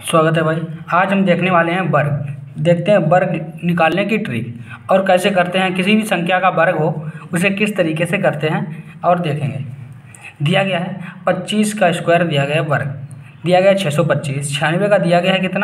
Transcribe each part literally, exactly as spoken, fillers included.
स्वागत है भाई। आज हम देखने वाले हैं वर्ग। देखते हैं वर्ग निकालने की ट्रिक और कैसे करते हैं। किसी भी संख्या का वर्ग हो उसे किस तरीके से करते हैं और देखेंगे। दिया गया है पच्चीस का स्क्वायर, दिया गया है वर्ग, दिया गया है छः सौ पच्चीस। छियानवे का दिया गया है कितना,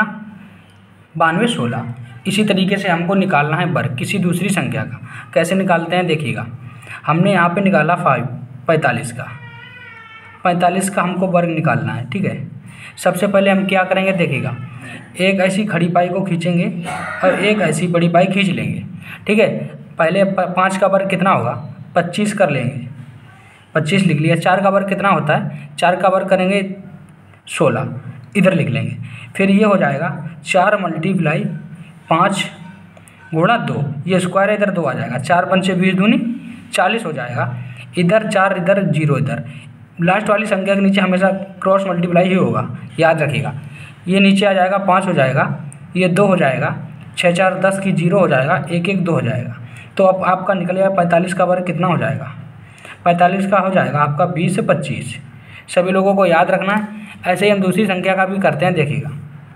बानवे सोलह। इसी तरीके से हमको निकालना है वर्ग किसी दूसरी संख्या का। कैसे निकालते हैं देखिएगा। हमने यहाँ पे निकाला फाइव पैंतालीस का पैंतालीस का हमको वर्ग निकालना है। ठीक है, सबसे पहले हम क्या करेंगे देखिएगा। एक ऐसी खड़ी पाई को खींचेंगे और एक ऐसी बड़ी पाई खींच लेंगे। ठीक है, पहले पाँच का वर्ग कितना होगा, पच्चीस कर लेंगे, पच्चीस लिख लिया। चार का वर्ग कितना होता है, चार का वर्ग करेंगे सोलह, इधर लिख लेंगे। फिर ये हो जाएगा चार मल्टीप्लाई पाँच गुणा दो, ये स्क्वायर इधर दो आ जाएगा। चार पंचे बीस दूनी चालीस हो जाएगा। इधर चार, इधर जीरो, इधर लास्ट वाली संख्या के नीचे हमेशा क्रॉस मल्टीप्लाई ही होगा, याद रखिएगा। ये नीचे आ जाएगा, पाँच हो जाएगा, ये दो हो जाएगा, छः चार दस की जीरो हो जाएगा, एक एक दो हो जाएगा। तो अब आपका निकलेगा पैंतालीस का वर्ग कितना हो जाएगा, पैंतालीस का हो जाएगा आपका बीस से पच्चीस। सभी लोगों को याद रखना है। ऐसे ही हम दूसरी संख्या का भी करते हैं देखिएगा।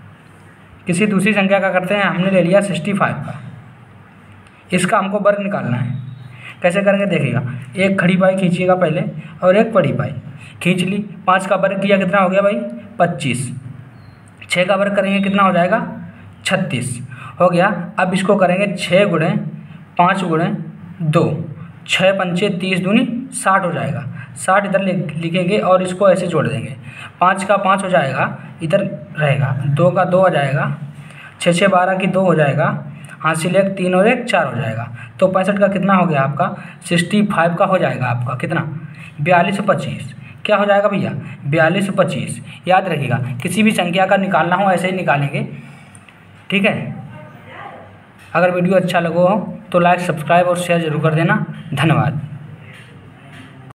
किसी दूसरी संख्या का करते हैं। हमने ले लिया सिक्सटी फाइव का, इसका हमको वर्ग निकालना है। कैसे करेंगे देखिएगा। एक खड़ी पाई खींचिएगा पहले और एक बड़ी पाई खींच ली। पाँच का वर्ग किया कितना हो गया भाई, पच्चीस। छः का वर्ग करेंगे कितना हो जाएगा, छत्तीस हो गया। अब इसको करेंगे छः गुणे पाँच गुणे दो, छः पंचे तीस दूनी साठ हो जाएगा। साठ इधर लिखेंगे और इसको ऐसे जोड़ देंगे। पाँच का पाँच हो जाएगा, इधर रहेगा। दो का दो हो जाएगा, छः छः बारह की दो हो जाएगा, हासिल एक तीन और एक चार हो जाएगा। तो पैंसठ का कितना हो गया आपका, सिक्सटी फाइव का हो जाएगा आपका कितना, बयालीस पच्चीस। क्या हो जाएगा भैया, बयालीस पच्चीस। याद रखिएगा, किसी भी संख्या का निकालना हो ऐसे ही निकालेंगे। ठीक है, अगर वीडियो अच्छा लगा हो तो लाइक सब्सक्राइब और शेयर जरूर कर देना। धन्यवाद।